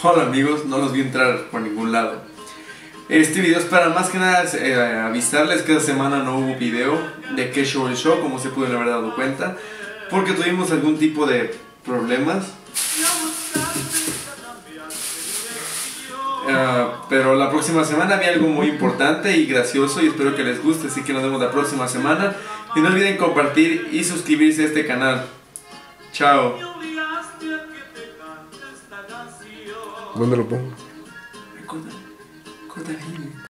Hola amigos, no los vi entrar por ningún lado. Este video es para más que nada avisarles que esta semana no hubo video de qué show el show, como se pudieron haber dado cuenta, porque tuvimos algún tipo de problemas. Pero la próxima semana había algo muy importante y gracioso y espero que les guste, así que nos vemos la próxima semana. Y no olviden compartir y suscribirse a este canal. Chao. ¿Dónde lo pongo? Corta bien.